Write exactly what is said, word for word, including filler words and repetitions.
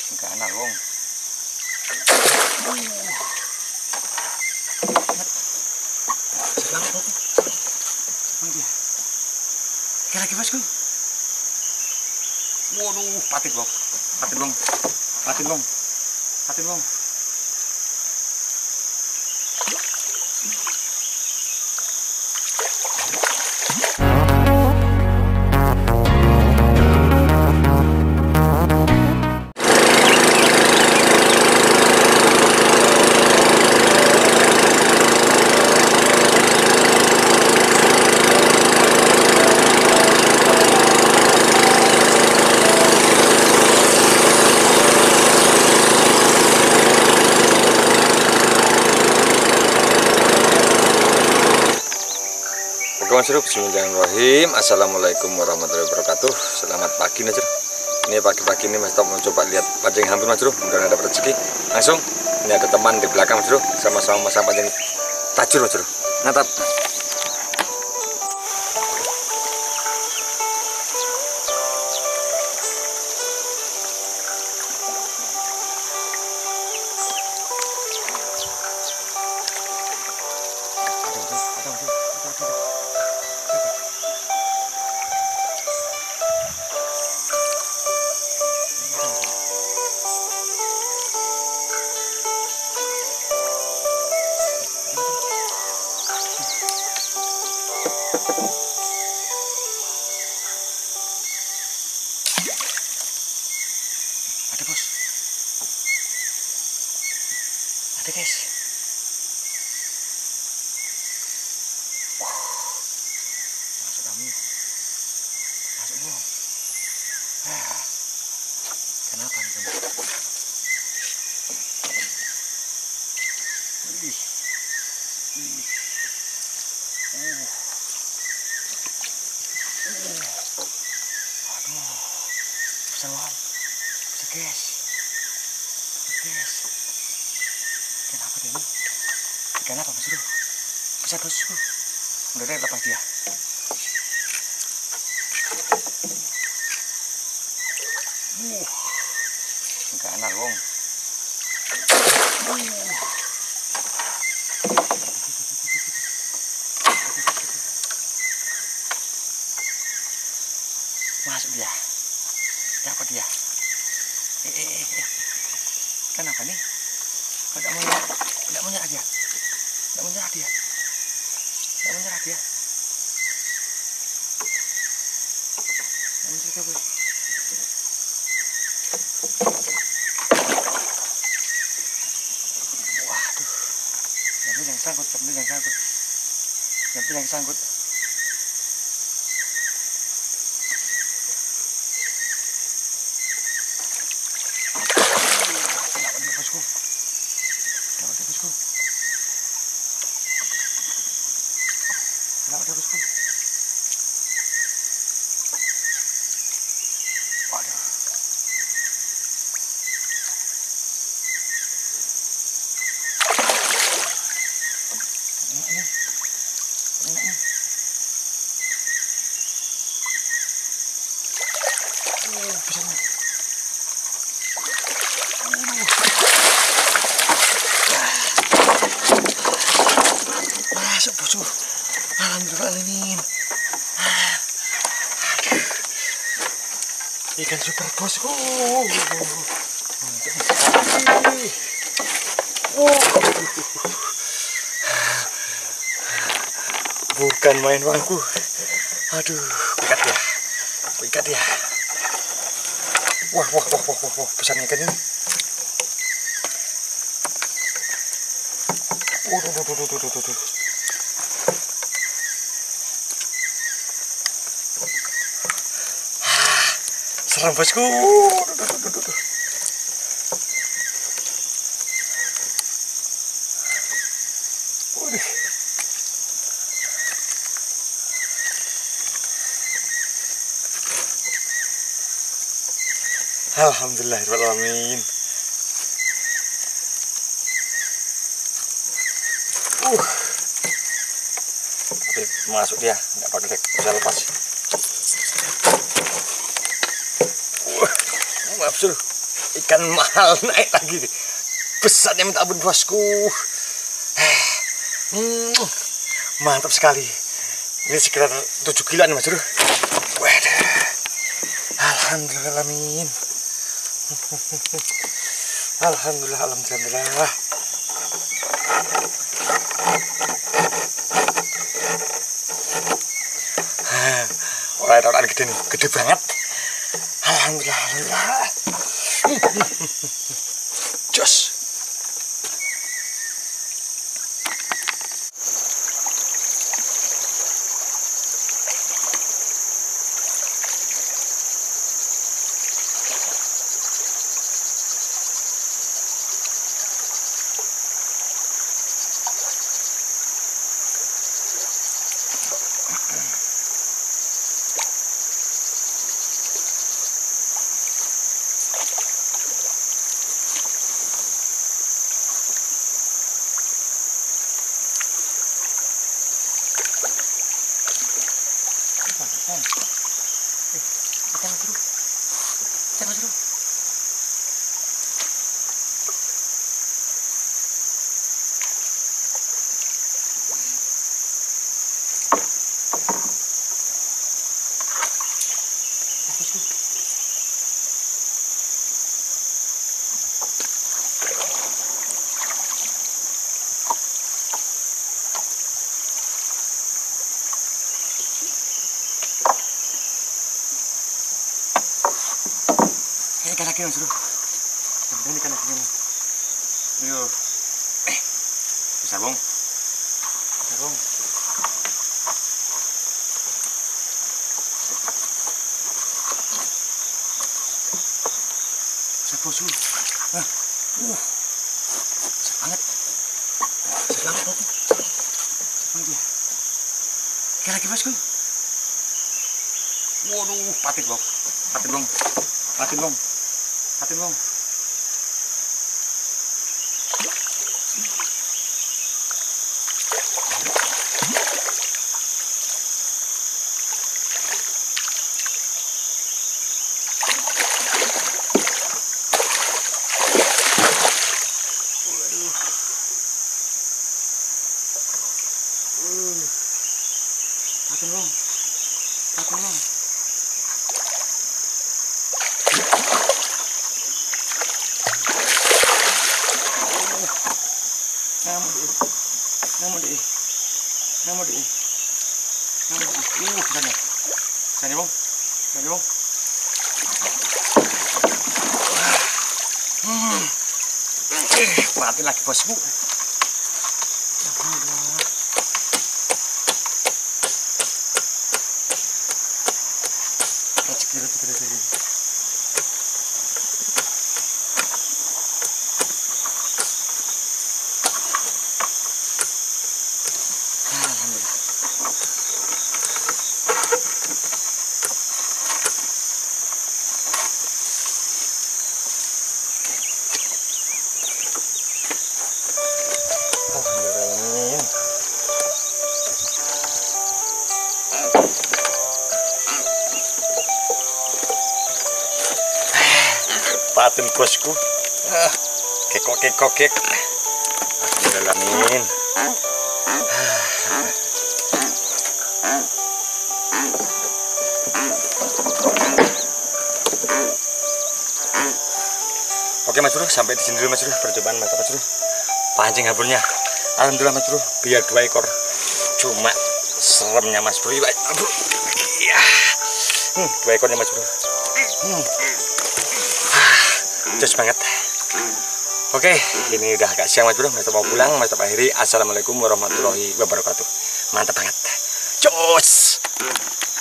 Enggak enak wong. Selang aku. Selang dia. Oke lagi bosku. Waduh, patit bong. Patit bong. Patit bong. Patit bong. Bismillahirrahmanirrahim. Assalamualaikum warahmatullahi wabarakatuh. Selamat pagi Najro. Ini pagi-pagi ini Mas Top mau coba lihat pancing hampir Najro. Mudah-mudahan ada rezeki. Langsung. Ini ada teman di belakang Najro. Sama-sama masang pancing tajur Najro. Natap. Ada bos. Ada guys. Wow. Masuk kami. Masuk bos. Ah. Kenapa nih kamu? Wih. Wih. Uh. Uh. Aduh. Besar banget. Guys, guys, ikan apa dia ini? Ikan apa bosku? Besar bosku. Udah deh, lepas dia. Uh, enggak enak wong. Uh. Masuk dia. Dapat dia. Eh, eh, eh. Kenapa nih? Kau tidak mau nyerah, tidak mau nyerah dia, tidak mau nyerah dia, tidak mau nyerah dia, tidak mau nyerah bos. Waduh, jambu yang sangkut, jambu yang sangkut, jambu yang sangkut. Bosku, dapat dia bosku, dapat dia bosku. Waduh, enak nih, enak nih. Uh, bisa nih. Masuk bosku. Alhamdulillahirrahmanirrahim. Aduh. Ikan super bosku. Mantap sekali. Oh. Bukan main bangku. Aduh, ikat dia. Ikat dia. Wah, wah, wah, wah, wah, wah. Besarnya ikan ini. Waduh, waduh, waduh, waduh, waduh. Serem bosku. Alhamdulillahirrahmanirrahim. Uh, tapi masuk dia, nggak pakai dek, bisa lepas. Uh, maaf suruh. Ikan mahal naik lagi. Besarnya minta ampun bosku. Hmm, mantap sekali. Ini sekitar tujuh kiloan Mas Bro. Waduh. Alhamdulillah amin. Alhamdulillah alhamdulillah. Orang-orang gede nih, gede banget. Alhamdulillah alhamdulillah. Jos. Eh, ikan Mas Bro. Ikan Mas Bro. Bosku. Ini ikan lagi Mas Bro. Ini ikan lagi. Ayo. Eh. Besar bong. Besar bong. Besar bosku. Nah. Uh. Besar banget. Besar banget bosku. Besar banget dia. Ikan lagi bosku. Waduh, patin bong. Patin bong. Patin bong. Patin bong. Waduh. Uh. Patin bong. Patin bong. Namu deh, namu deh, namu deh, namu deh. Uh, besarnya, besarnya bong, besarnya bong. Hmm, eh, mati lagi bosku. Alhamdulillah. Rezeki rezeki rezeki. Patin bosku. Ah, kekok kekok kek. Alhamdulillah amin. Oke Mas Bro, sampai di sini dulu Mas Bro percobaan mantap Mas Bro. Pancing haburnya. Alhamdulillah Mas Bro, biar dua ekor. Cuma seremnya Mas Bro. Iya. Hmm, dua ekornya Mas Bro. Hmm. Jos banget. Oke, ini udah agak siang Mas Bro, Mas mau pulang, Mas akhiri. Assalamualaikum warahmatullahi wabarakatuh. Mantap banget. Jos.